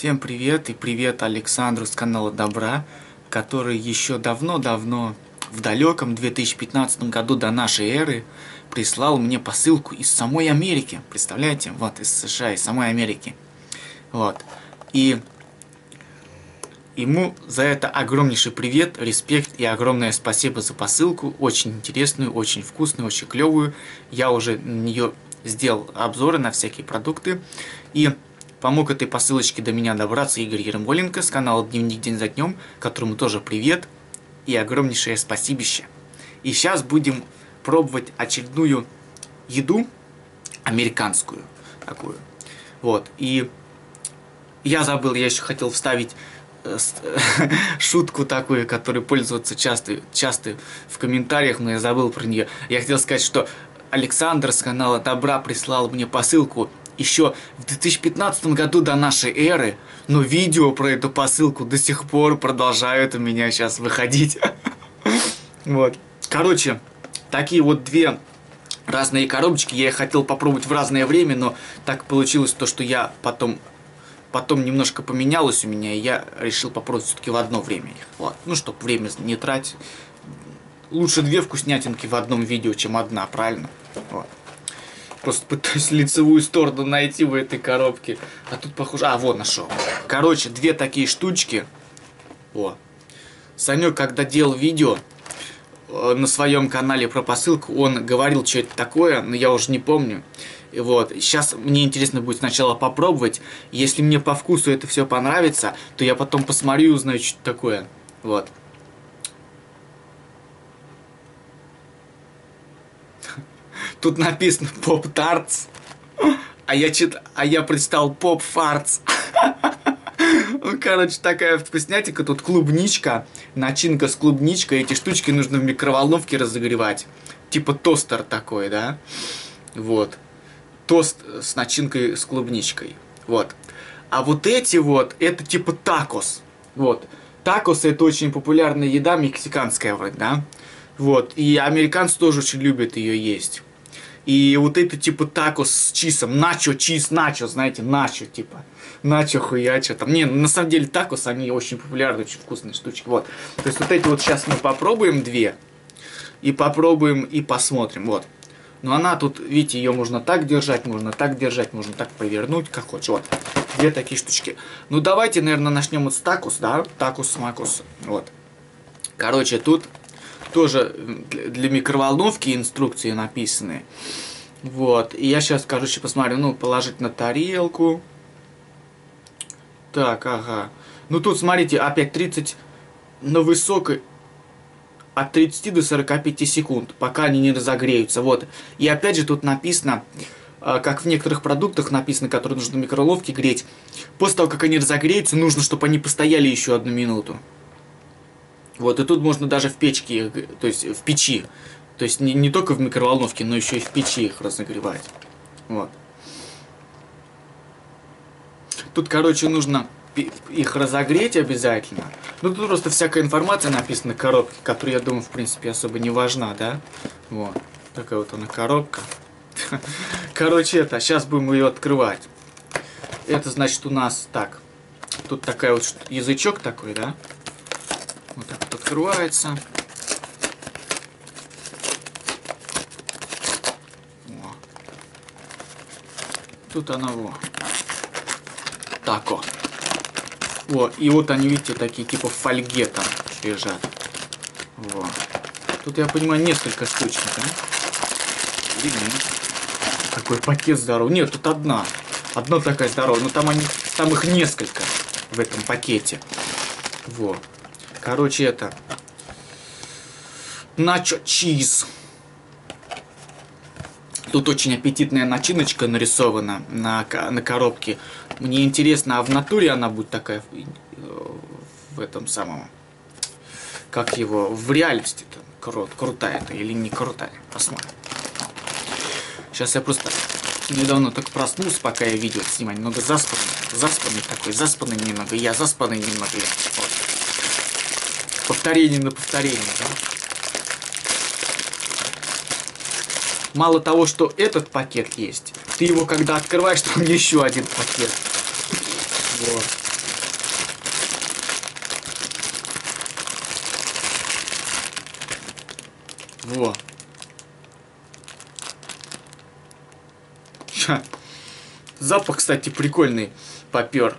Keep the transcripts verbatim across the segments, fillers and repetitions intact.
Всем привет и привет Александру с канала Добра, который еще давно-давно, в далеком две тысячи пятнадцатом году до нашей эры, прислал мне посылку из самой Америки. Представляете? Вот, из США, из самой Америки. Вот. И ему за это огромнейший привет, респект и огромное спасибо за посылку. Очень интересную, очень вкусную, очень клевую. Я уже на нее сделал обзоры на всякие продукты. И помог этой посылочке до меня добраться Игорь Ермоленко с канала Дневник День за днем, которому тоже привет и огромнейшее спасибище. И сейчас будем пробовать очередную еду, американскую такую. Вот, и я забыл, я еще хотел вставить шутку такую, которой пользуются часто, часто в комментариях, но я забыл про нее. Я хотел сказать, что Александр с канала Добра прислал мне посылку еще в две тысячи пятнадцатом году до нашей эры, но видео про эту посылку до сих пор продолжают у меня сейчас выходить. Вот. Короче, такие вот две разные коробочки. Я их хотел попробовать в разное время, но так получилось то, что я потом, потом немножко поменялось у меня, и я решил попробовать все-таки в одно время их. Вот. Ну, чтобы время не тратить. Лучше две вкуснятинки в одном видео, чем одна, правильно? Вот. Просто пытаюсь лицевую сторону найти в этой коробке. А тут похоже... А, вот нашел. Короче, две такие штучки. О. Санек, когда делал видео э, на своем канале про посылку, он говорил, что это такое, но я уже не помню. И вот. Сейчас мне интересно будет сначала попробовать. Если мне по вкусу это все понравится, то я потом посмотрю и узнаю, что это такое. Вот. Тут написано Pop Tarts, а я чит, а я прочитал Pop Farts. Ну, короче, такая вкуснятика. Тут клубничка, начинка с клубничкой. Эти штучки нужно в микроволновке разогревать. Типа тостер такой, да? Вот. Тост с начинкой с клубничкой. Вот. А вот эти вот, это типа такос. Вот. Такос — это очень популярная еда, мексиканская вроде, да? Вот. И американцы тоже очень любят ее есть. И вот это типа такос с чизом, начо, чиз, начо, знаете, начо типа, начо, хуячо, там, не, на самом деле такос, они очень популярны, очень вкусные штучки, вот. То есть вот эти вот сейчас мы попробуем две, и попробуем, и посмотрим, вот. Но она тут, видите, ее можно так держать, можно так держать, можно так повернуть, как хочешь, вот. Две такие штучки. Ну давайте, наверное, начнем вот с такос, да, такос-макос, вот. Короче, тут... Тоже для микроволновки инструкции написаны. Вот. И я сейчас, короче, посмотрю. Ну, положить на тарелку. Так, ага. Ну, тут, смотрите, опять тридцать на высокой. От тридцати до сорока пяти секунд, пока они не разогреются. Вот. И опять же тут написано, как в некоторых продуктах написано, которые нужно в микроволновке греть. После того, как они разогреются, нужно, чтобы они постояли еще одну минуту. Вот, и тут можно даже в печке, то есть в печи, то есть не, не только в микроволновке, но еще и в печи их разогревать. Вот. Тут, короче, нужно их разогреть обязательно. Ну, тут просто всякая информация написана на коробке, которая, я думаю, в принципе, особо не важна, да? Вот. Такая вот она коробка. Короче, это, сейчас будем ее открывать. Это, значит, у нас так. Тут такая вот язычок такой, да? Вот так вот открывается. О. Тут она во. Так вот. О, и вот они, видите, такие типа в фольге там лежат. Во. Тут, я понимаю, несколько штучек, да? Или нет? Такой пакет здоровый. Нет, тут одна. Одна такая здоровая. Но там, они, там их несколько в этом пакете. Вот. Короче, это начо чиз. Тут очень аппетитная начиночка нарисована на, на коробке. Мне интересно, а в натуре она будет такая в этом самом, как его, в реальности-то крут, крутая это или не крутая? Посмотрим. Сейчас я просто недавно так проснулся, пока я видео снимаю, немного заспанный, заспанный такой, заспанный немного, я заспанный немного, я. Вот. Повторение на повторение, да? Мало того, что этот пакет есть, ты его когда открываешь, там еще один пакет. Вот. Во. Ша. Запах, кстати, прикольный попер.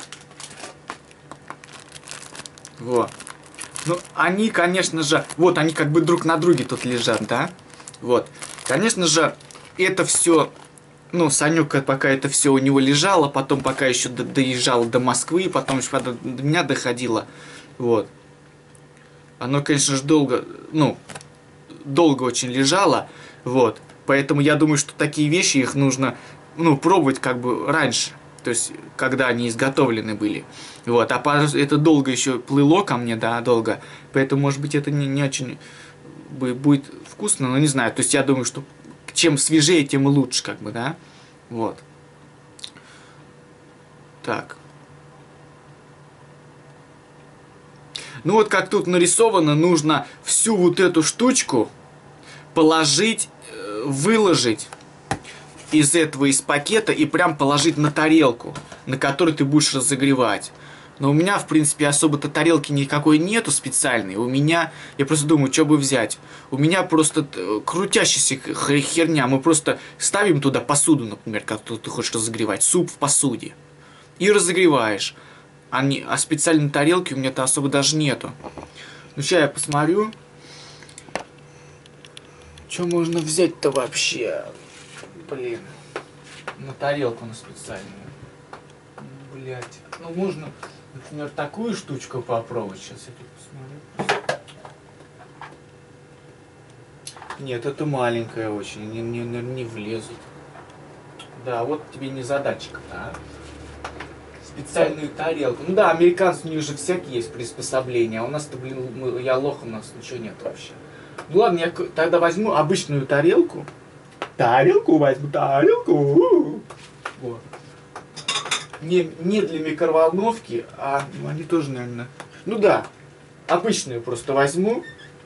Во. Ну, они, конечно же... Вот, они как бы друг на друге тут лежат, да? Вот. Конечно же, это все... Ну, Санек, пока это все у него лежало, потом пока еще до доезжало до Москвы, потом еще до, до меня доходило. Вот. Оно, конечно же, долго... Ну, долго очень лежало. Вот. Поэтому я думаю, что такие вещи, их нужно, ну, пробовать как бы раньше. То есть, когда они изготовлены были. Вот. А это долго еще плыло ко мне, да, долго. Поэтому, может быть, это не, не очень будет вкусно, но не знаю. То есть, я думаю, что чем свежее, тем лучше, как бы, да. Вот. Так. Ну, вот как тут нарисовано, нужно всю вот эту штучку положить, выложить из этого, из пакета и прям положить на тарелку, на которой ты будешь разогревать. Но у меня, в принципе, особо-то тарелки никакой нету специальной. У меня, я просто думаю, что бы взять. У меня просто крутящаяся херня. Мы просто ставим туда посуду, например, которую ты хочешь разогревать. Суп в посуде. И разогреваешь. А, не, а специальной тарелки у меня-то особо даже нету. Ну, сейчас я посмотрю. Что можно взять-то вообще? Блин. На тарелку на специальную. Блять. Ну, можно, например, такую штучку попробовать. Сейчас я тут посмотрю. Нет, это маленькая очень. Не, не, не влезут. Да, вот тебе не задачка, да? Специальную тарелку. Ну да, американцы, у них же всякие есть приспособления. А у нас-то, блин, мы, я лох, у нас ничего нет вообще. Ну ладно, я тогда возьму обычную тарелку. Тарелку возьму, тарелку. Вот. Не, не для микроволновки, а ну, они тоже, наверное... Ну да, обычную просто возьму.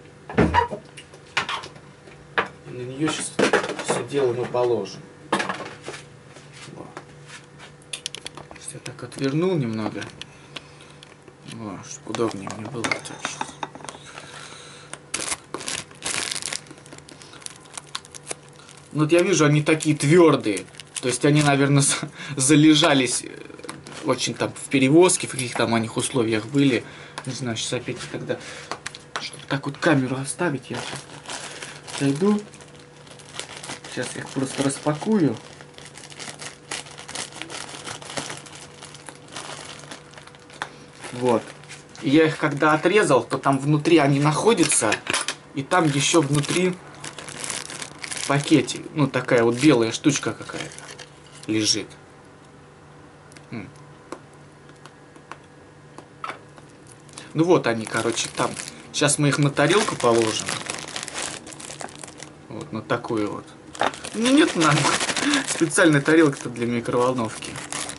И на нее сейчас все дело мы положим. Вот. Сейчас я так отвернул немного. Вот, чтобы удобнее мне было. Так, сейчас. Ну вот я вижу, они такие твердые. То есть они, наверное, залежались очень там в перевозке, в каких там они условиях были. Не знаю, сейчас опять тогда, чтобы так вот камеру оставить, я зайду. Сейчас я их просто распакую. Вот. И я их когда отрезал, то там внутри они находятся, и там еще внутри в пакете, ну такая вот белая штучка какая-то лежит. М. Ну вот они, короче, там. Сейчас мы их на тарелку положим. Вот на такую вот. Ну нет, надо специальная тарелка-то для микроволновки.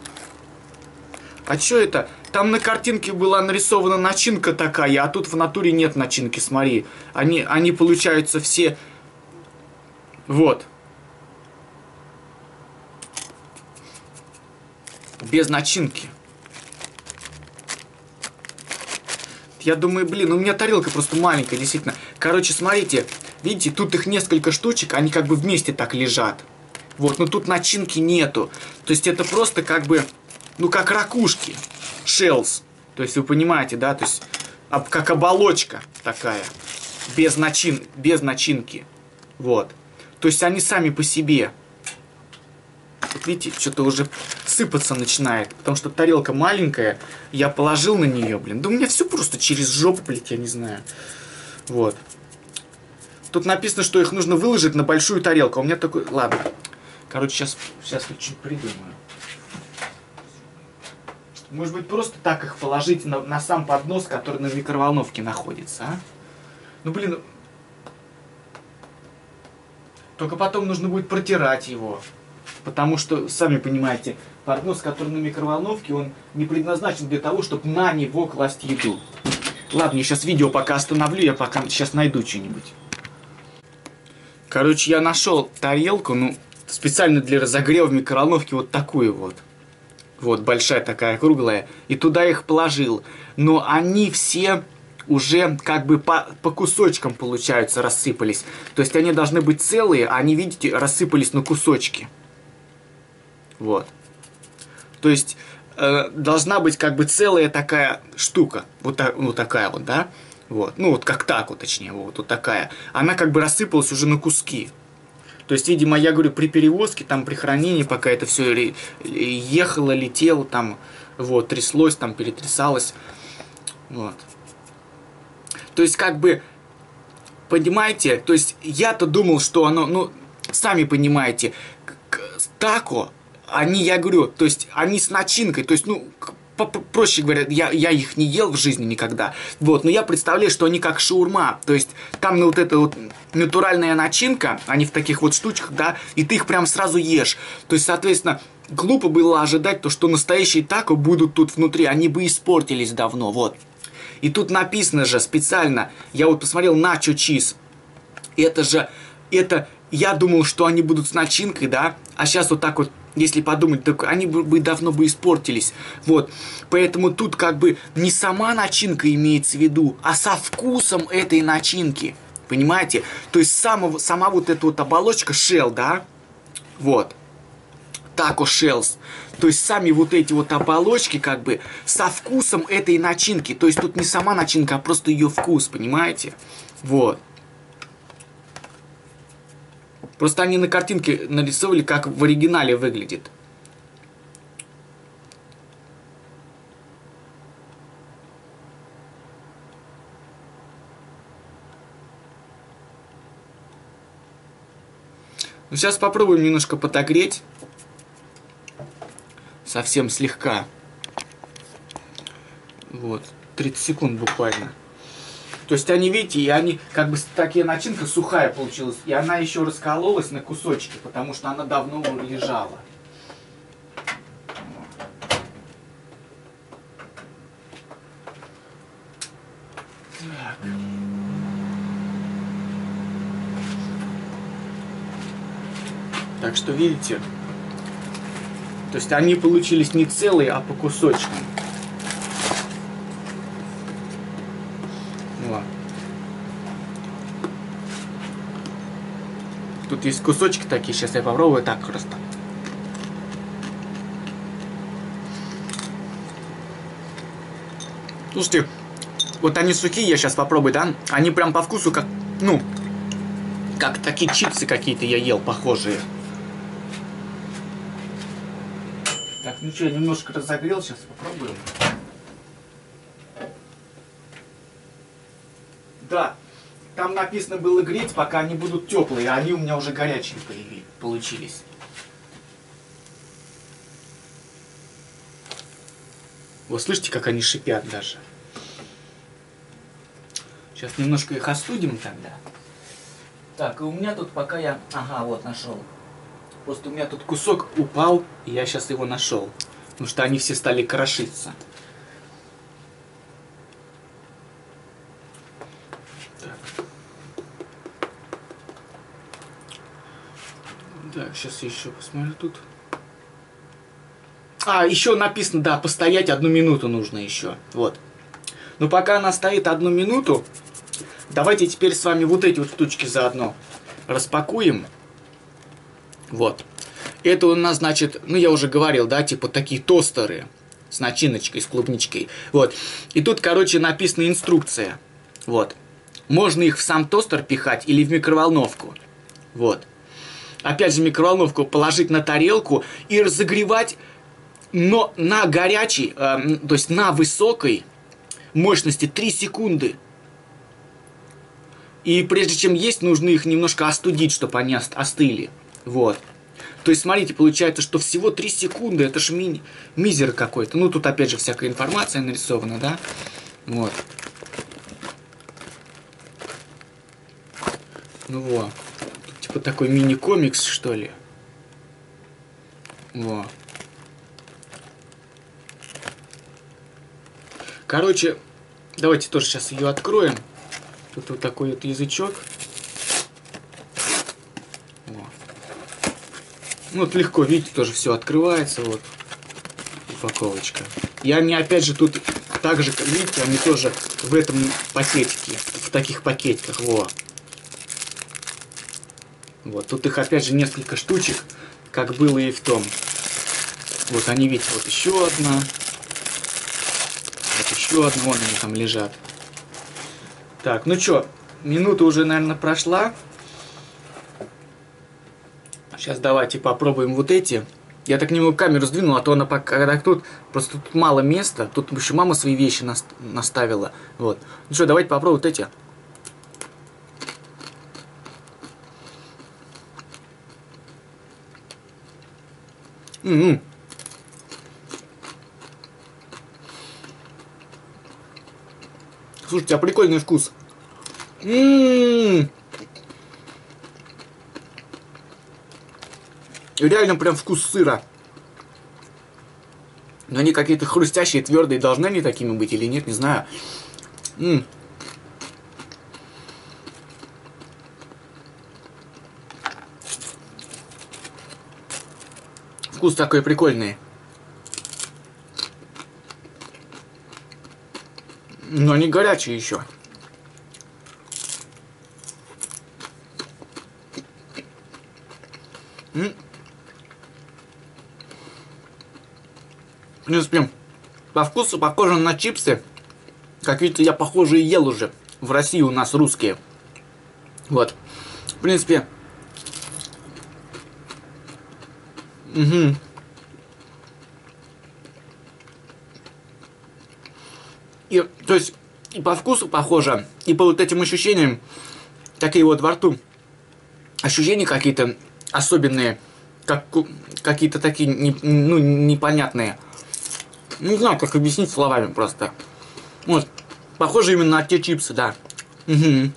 А что это? Там на картинке была нарисована начинка такая, а тут в натуре нет начинки, смотри. Они, они получаются все... Вот. Без начинки. Я думаю, блин, у меня тарелка просто маленькая, действительно. Короче, смотрите, видите, тут их несколько штучек, они как бы вместе так лежат. Вот, но тут начинки нету. То есть это просто как бы, ну как ракушки. Shells. То есть вы понимаете, да? То есть как оболочка такая. Без начин, без начинки. Вот. То есть они сами по себе. Вот видите, что-то уже сыпаться начинает. Потому что тарелка маленькая. Я положил на нее, блин. Да у меня все просто через жопу, блядь, я не знаю. Вот. Тут написано, что их нужно выложить на большую тарелку. А у меня такой... Ладно. Короче, сейчас, сейчас тут чуть придумаю. Может быть, просто так их положить на, на сам поднос, который на микроволновке находится, а? Ну, блин. Только потом нужно будет протирать его. Потому что, сами понимаете, поднос, который на микроволновке, он не предназначен для того, чтобы на него класть еду. Ладно, я сейчас видео пока остановлю, я пока сейчас найду что-нибудь. Короче, я нашел тарелку, ну, специально для разогрева в микроволновке вот такую вот. Вот, большая такая, круглая. И туда их положил. Но они все уже как бы по, по кусочкам, получается, рассыпались. То есть они должны быть целые, а они, видите, рассыпались на кусочки. Вот. То есть э, должна быть как бы целая такая штука. Вот, так, вот такая вот, да? Вот. Ну вот как так вот, точнее, вот, вот такая. Она как бы рассыпалась уже на куски. То есть, видимо, я говорю, при перевозке, там, при хранении, пока это все ехало, летело, там, вот, тряслось, там, перетрясалось. Вот. То есть, как бы, понимаете, то есть, я-то думал, что оно, ну, сами понимаете, тако, они, я говорю, то есть, они с начинкой, то есть, ну, проще говоря, я, я их не ел в жизни никогда, вот, но я представляю, что они как шаурма, то есть, там ну, вот эта вот натуральная начинка, они в таких вот штучках, да, и ты их прям сразу ешь, то есть, соответственно, глупо было ожидать то, что настоящие тако будут тут внутри, они бы испортились давно, вот. И тут написано же специально, я вот посмотрел начо чиз, это же, это, я думал, что они будут с начинкой, да, а сейчас вот так вот, если подумать, так они бы, бы давно бы испортились, вот, поэтому тут как бы не сама начинка имеется в виду, а со вкусом этой начинки, понимаете, то есть сама, сама вот эта вот оболочка shell, да, вот, тако shells, то есть сами вот эти вот оболочки как бы со вкусом этой начинки, то есть тут не сама начинка, а просто ее вкус, понимаете, вот. Просто они на картинке нарисовали, как в оригинале выглядит. Ну, сейчас попробуем немножко подогреть. Совсем слегка. Вот. тридцать секунд буквально. То есть они, видите, и они, как бы, такая начинка сухая получилась. И она еще раскололась на кусочки, потому что она давно лежала. Так. Так что, видите, то есть они получились не целые, а по кусочкам. Вот. Тут есть кусочки такие, сейчас я попробую так просто. Слушайте, вот они сухие, я сейчас попробую, да? Они прям по вкусу как, ну, как такие чипсы какие-то я ел, похожие. Так, ну что, я немножко разогрел, сейчас попробуем. Да, там написано было греть, пока они будут теплые, а они у меня уже горячие получились. Вот слышите, как они шипят даже. Сейчас немножко их остудим тогда. Так, и у меня тут пока я... Ага, вот нашел. Просто у меня тут кусок упал, и я сейчас его нашел. Потому что они все стали крошиться. Так, так сейчас я еще посмотрю тут. А, еще написано, да, постоять одну минуту нужно еще. Вот. Но пока она стоит одну минуту, давайте теперь с вами вот эти вот штучки заодно распакуем. Вот. Это у нас, значит, ну я уже говорил, да, типа такие тостеры с начиночкой, с клубничкой. Вот. И тут, короче, написана инструкция. Вот. Можно их в сам тостер пихать или в микроволновку. Вот. Опять же, микроволновку положить на тарелку и разогревать, но на горячей, э, то есть на высокой мощности три секунды. И прежде чем есть, нужно их немножко остудить, чтобы они остыли. Вот. То есть, смотрите, получается, что всего три секунды. Это же ми мизер какой-то. Ну, тут опять же всякая информация нарисована, да? Вот. Ну, вот. Тут, типа такой мини-комикс, что ли. Вот. Короче, давайте тоже сейчас ее откроем. Тут вот такой вот язычок. Вот. Ну, вот легко, видите, тоже все открывается. Вот упаковочка. Я не, опять же, тут Также, как видите, они тоже в этом пакетике, в таких пакетиках, во. Вот, тут их опять же несколько штучек, как было и в том. Вот они, видите, вот еще одна. Вот еще одна, вон они там лежат. Так, ну что, минута уже, наверное, прошла. Сейчас давайте попробуем вот эти. Я так немного камеру сдвинул, а то она пока когда тут просто тут мало места. Тут еще мама свои вещи наставила. Вот. Ну что, давайте попробуем вот эти. М-м. Слушайте, а прикольный вкус. М-м-м. Реально прям вкус сыра. Но они какие-то хрустящие, твердые. Должны они такими быть или нет, не знаю. М-м. Вкус такой прикольный. Но они горячие еще. М-м. В принципе, по вкусу похоже на чипсы. Какие-то я похожие ел уже. В России у нас русские. Вот. В принципе. Угу. И, то есть, и по вкусу похоже, и по вот этим ощущениям, такие вот во рту. Ощущения какие-то особенные. Как, какие-то такие, не, ну, непонятные. Не знаю, как объяснить словами просто. Вот. Похоже именно на те чипсы, да. Угу.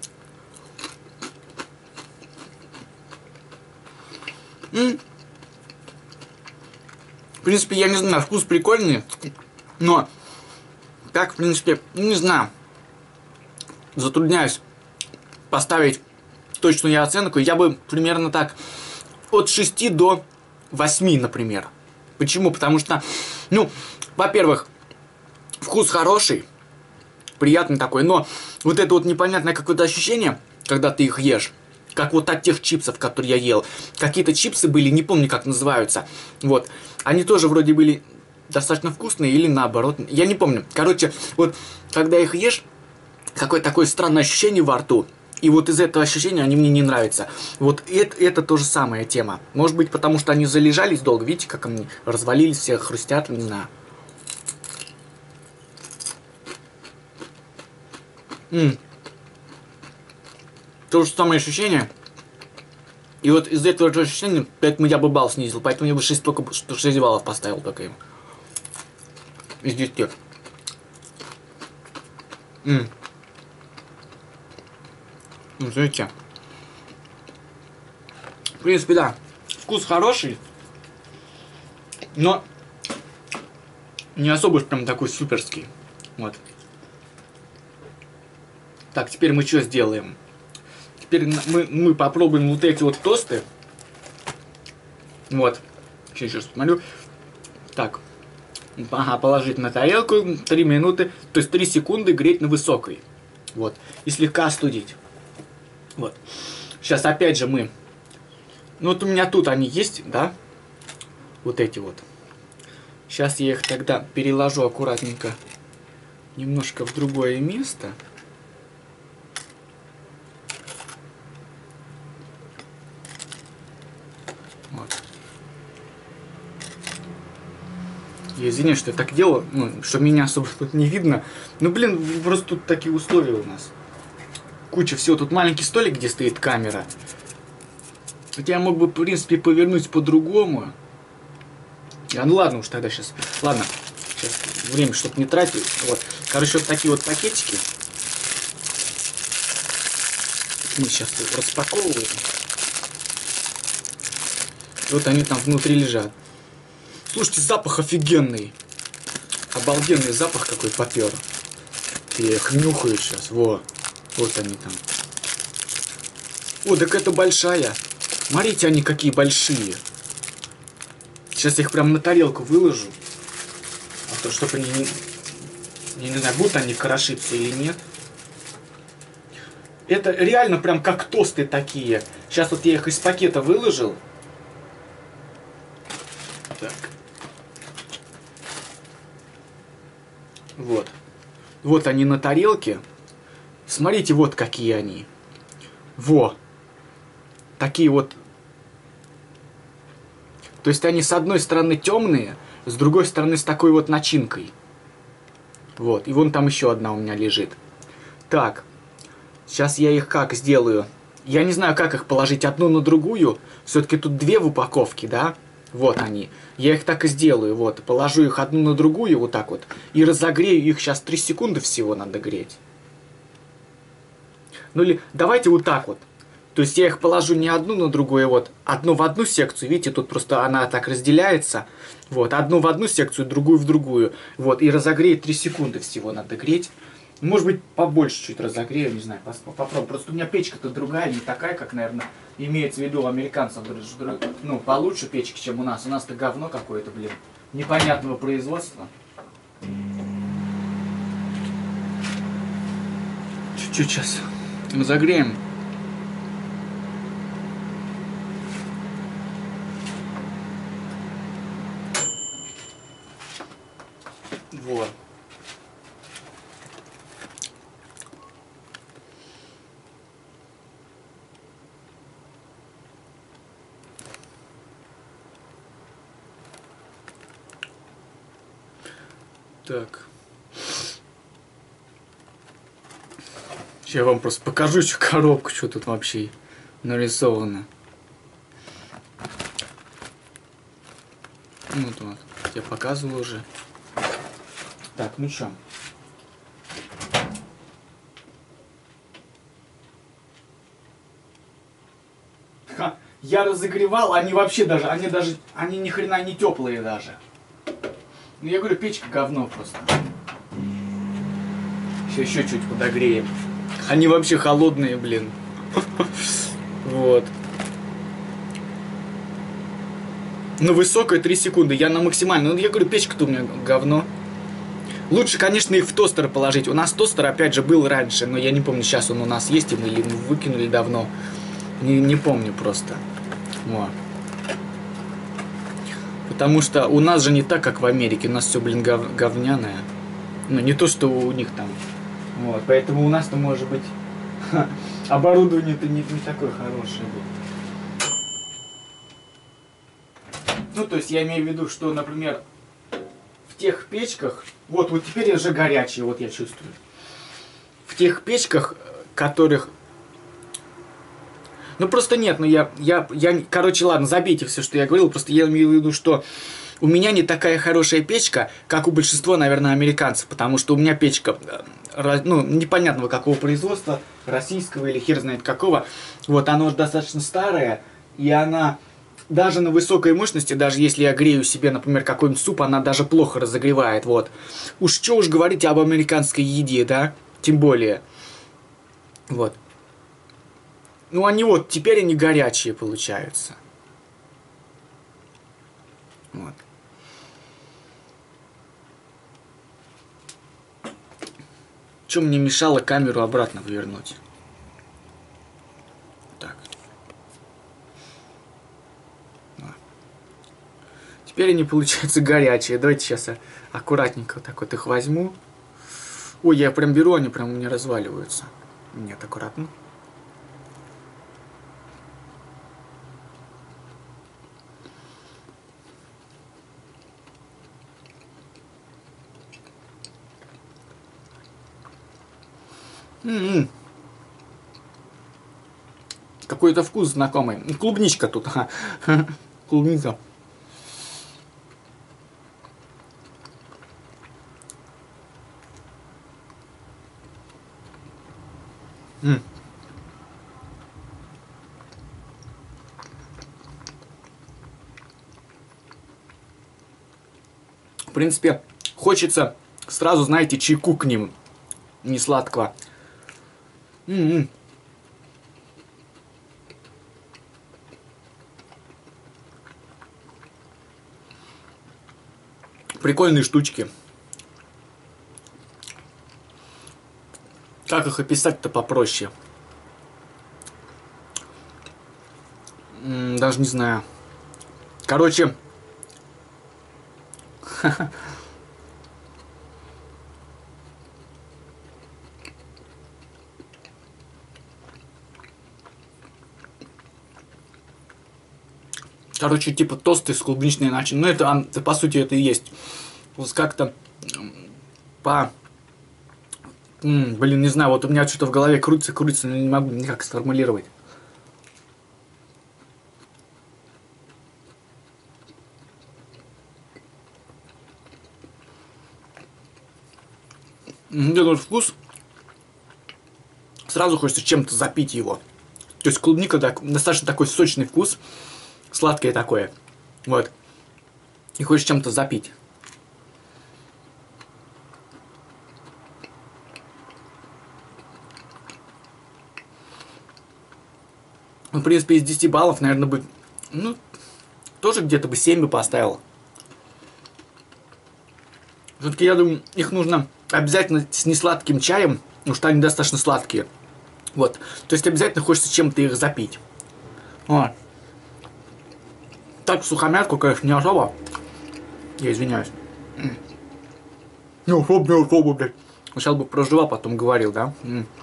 М-м. В принципе, я не знаю, вкус прикольный. Но, так, в принципе, не знаю. Затрудняюсь поставить точную оценку. Я бы примерно так от шести до восьми, например. Почему? Потому что, ну, во-первых, вкус хороший, приятный такой, но вот это вот непонятное какое-то ощущение, когда ты их ешь, как вот от тех чипсов, которые я ел. Какие-то чипсы были, не помню, как называются. Вот. Они тоже вроде были достаточно вкусные или наоборот. Я не помню. Короче, вот когда их ешь, какое-то такое странное ощущение во рту. И вот из этого ощущения они мне не нравятся. Вот это, это тоже самая тема. Может быть, потому что они залежались долго. Видите, как они развалились, все хрустят, не знаю. М-м. То же самое ощущение. И вот из этого же ощущения, поэтому я бы балл снизил. Поэтому я бы шесть, только, шесть баллов поставил только им. Из десяти. М-м. Ну, смотрите. В принципе, да. Вкус хороший. Но не особо уж прям такой суперский. Вот. Так, теперь мы что сделаем? Теперь мы, мы попробуем вот эти вот тосты. Вот. Сейчас, сейчас посмотрю. Так. Ага, положить на тарелку. три минуты. То есть три секунды греть на высокой. Вот. И слегка остудить. Вот. Сейчас опять же мы... Ну вот у меня тут они есть, да? Вот эти вот. Сейчас я их тогда переложу аккуратненько немножко в другое место. Вот. Я извиняюсь, что я так делаю, ну, что меня особо тут не видно. Ну, блин, просто тут такие условия у нас. Куча всего. Тут маленький столик, где стоит камера. Хотя я мог бы, в принципе, повернуть по-другому. А, ну ладно уж тогда сейчас. Ладно. Сейчас время, чтобы не тратить. Вот. Короче, вот такие вот пакетики. Мы сейчас их распаковываем. Вот они там внутри лежат. Слушайте, запах офигенный. Обалденный запах какой попер. Я их нюхаю сейчас. Во. Вот они там. О, так это большая. Смотрите, они какие большие. Сейчас я их прям на тарелку выложу. А то, чтобы они не... Я не знаю, будут они крошиться или нет. Это реально прям как тосты такие. Сейчас вот я их из пакета выложил. Так. Вот. Вот они на тарелке. Смотрите, вот какие они. Во. Такие вот. То есть они с одной стороны темные, с другой стороны с такой вот начинкой. Вот. И вон там еще одна у меня лежит. Так. Сейчас я их как сделаю? Я не знаю, как их положить одну на другую. Все-таки тут две в упаковке, да? Вот они. Я их так и сделаю. Вот. Положу их одну на другую вот так вот. И разогрею их. Сейчас три секунды всего надо греть. Ну или давайте вот так вот. То есть я их положу не одну на другую, вот. Одну в одну секцию. Видите, тут просто она так разделяется. Вот. Одну в одну секцию, другую в другую. Вот. И разогрею три секунды всего надо греть. Может быть, побольше чуть разогрею, не знаю, попробую. Просто у меня печка-то другая, не такая, как, наверное, имеется в виду у американцев. Ну, получше печки, чем у нас. У нас-то говно какое-то, блин, непонятного производства. Чуть-чуть сейчас разогреем. Вот. Так. Сейчас я вам просто покажу, что коробку, что тут вообще нарисовано. Ну вот, я показывал уже. Так, ну что? Ха, я разогревал, они вообще даже, они даже, они ни хрена не теплые даже. Ну я говорю, печка говно просто. Сейчас еще чуть подогреем. Они вообще холодные, блин. Вот. Ну высокая три секунды, я на максимально. Ну я говорю, печка-то у меня говно. Лучше, конечно, их в тостер положить. У нас тостер, опять же, был раньше, но я не помню, сейчас он у нас есть или мы выкинули давно. Не, не помню просто. Вот. Потому что у нас же не так, как в Америке. У нас все, блин, гов говняное. Ну, не то, что у них там. Вот. Поэтому у нас-то, может быть, оборудование-то не, не такое хорошее будет. Ну, то есть, я имею в виду, что, например, в тех печках... Вот, вот теперь уже горячие, вот я чувствую. В тех печках, которых... Ну просто нет, ну я, я, я, короче, ладно, забейте все, что я говорил, просто я имею в виду, что у меня не такая хорошая печка, как у большинства, наверное, американцев, потому что у меня печка, ну, непонятного какого производства, российского или хер знает какого, вот, она уже достаточно старая, и она даже на высокой мощности, даже если я грею себе, например, какой-нибудь суп, она даже плохо разогревает, вот. Уж что уж говорить об американской еде, да, тем более, вот. Ну, они вот, теперь они горячие получаются. Вот. Что мне мешало камеру обратно повернуть? Так. Вот. Теперь они получаются горячие. Давайте сейчас я аккуратненько так вот их возьму. Ой, я прям беру, они прям у меня разваливаются. Нет, аккуратно. М-м-м. Какой-то вкус знакомый. Клубничка тут. Клубника. М. В принципе, хочется сразу, знаете, чайку к ним. Не сладкого. М-м. Прикольные штучки. Как их описать-то попроще? М, даже не знаю. Короче. Короче, типа тосты с клубничной начинкой. Ну, это, это, по сути, это и есть. Вот как-то по... М, блин, не знаю, вот у меня что-то в голове крутится, крутится, но не могу никак сформулировать. Этот вкус, сразу хочется чем-то запить его. То есть клубника так, достаточно такой сочный вкус, сладкое такое. Вот. И хочешь чем-то запить. Ну, в принципе, из десяти баллов, наверное, бы, ну, тоже где-то бы семь бы поставил. Все-таки, я думаю, их нужно обязательно с несладким чаем, потому что они достаточно сладкие. Вот. То есть обязательно хочется чем-то их запить. Вот. Так, сухомятку, конечно, не особо. Я извиняюсь. Не особо, не особо, блядь. Сначала бы проживал, потом говорил, да?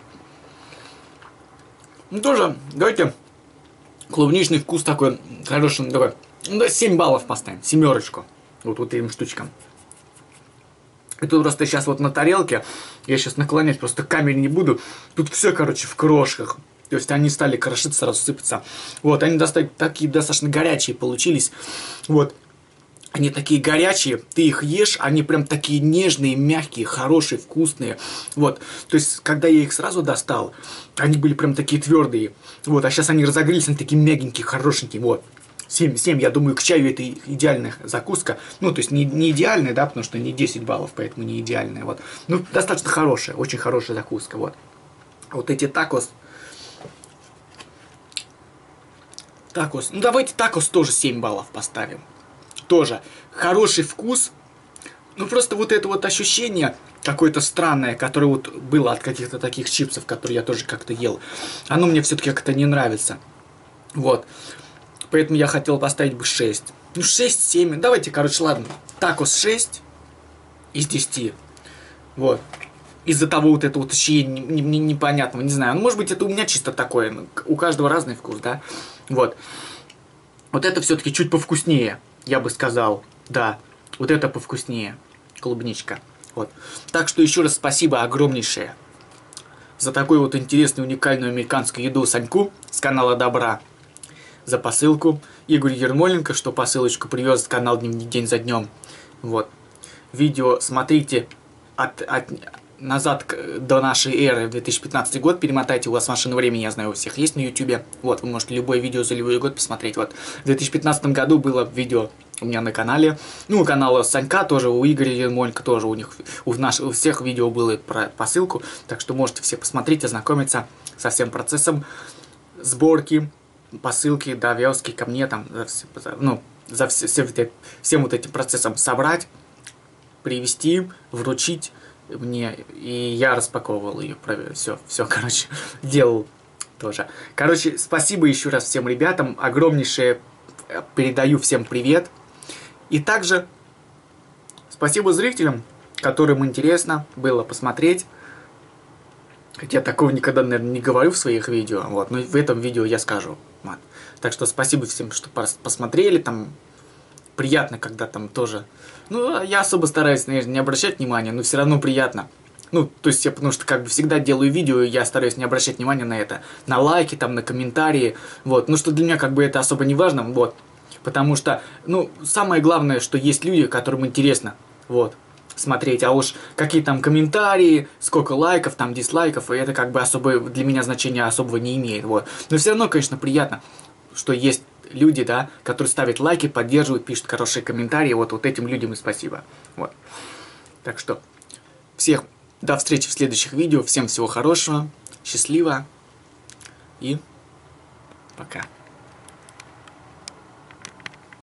Ну, тоже, давайте клубничный вкус такой хороший, такой. Ну, да, семь баллов поставим, семерочку. Вот, вот этим штучкам. И тут просто сейчас вот на тарелке, я сейчас наклонять просто к камере не буду, тут все, короче, в крошках. То есть они стали крошиться, рассыпаться. Вот, они достаточно, такие достаточно горячие получились. Вот. Они такие горячие, ты их ешь, они прям такие нежные, мягкие, хорошие, вкусные. Вот. То есть, когда я их сразу достал, они были прям такие твердые. Вот. А сейчас они разогрелись, они такие мягенькие, хорошенькие. Вот. семь, семь, я думаю, к чаю это идеальная закуска. Ну, то есть, не, не идеальная, да, потому что не десять баллов, поэтому не идеальная. Вот. Ну, достаточно хорошая, очень хорошая закуска. Вот. Вот эти такос. Такос. Ну, давайте такос тоже семь баллов поставим. Тоже хороший вкус. Ну, просто вот это вот ощущение какое-то странное, которое вот было от каких-то таких чипсов, которые я тоже как-то ел, оно мне все-таки как-то не нравится. Вот. Поэтому я хотел поставить бы шесть. Ну, шесть-семь. Давайте, короче, ладно. Такос шесть из десяти. Вот. Из-за того вот это вот ощущение непонятного, не знаю. Ну, может быть, это у меня чисто такое. У каждого разный вкус, да? Вот. Вот это все-таки чуть повкуснее, я бы сказал. Да, вот это повкуснее. Клубничка. Вот. Так что еще раз спасибо огромнейшее за такую вот интересную, уникальную американскую еду Саньку с канала Добра. За посылку. Игорь Ермоленко, что посылочку привез в канал День за днем. Вот. Видео смотрите от, от, назад до нашей эры, в две тысячи пятнадцатый год, перемотайте, у вас машина времени, я знаю, у всех есть на ютубе. Вот, вы можете любое видео за любой год посмотреть. Вот, в две тысячи пятнадцатом году было видео у меня на канале. Ну, у канала Санька тоже, у Игоря Ермоленко тоже, у них, у, наш, у всех видео было про посылку. Так что можете все посмотреть, ознакомиться со всем процессом сборки, посылки, довязки ко мне, там, за, ну, за все, все, всем вот этим процессом собрать, привезти, вручить мне, и я распаковывал ее, все, все, короче, делал тоже. Короче, спасибо еще раз всем ребятам, огромнейшее передаю всем привет. И также спасибо зрителям, которым интересно было посмотреть. Хотя я такого никогда, наверное, не говорю в своих видео, вот, но в этом видео я скажу. Вот. Так что спасибо всем, что посмотрели, там приятно, когда там тоже... Ну, я особо стараюсь, наверное, не обращать внимания, но все равно приятно. Ну, то есть я, потому что как бы всегда делаю видео, и я стараюсь не обращать внимания на это. На лайки, там, на комментарии, вот. Ну, что для меня как бы это особо не важно, вот. Потому что, ну, самое главное, что есть люди, которым интересно, вот, смотреть. А уж какие там комментарии, сколько лайков, там, дизлайков, и это как бы особо для меня значения особого не имеет, вот. Но все равно, конечно, приятно, что есть люди, да, которые ставят лайки, поддерживают, пишут хорошие комментарии. Вот, вот этим людям и спасибо. Вот. Так что, всех до встречи в следующих видео. Всем всего хорошего, счастливо и пока.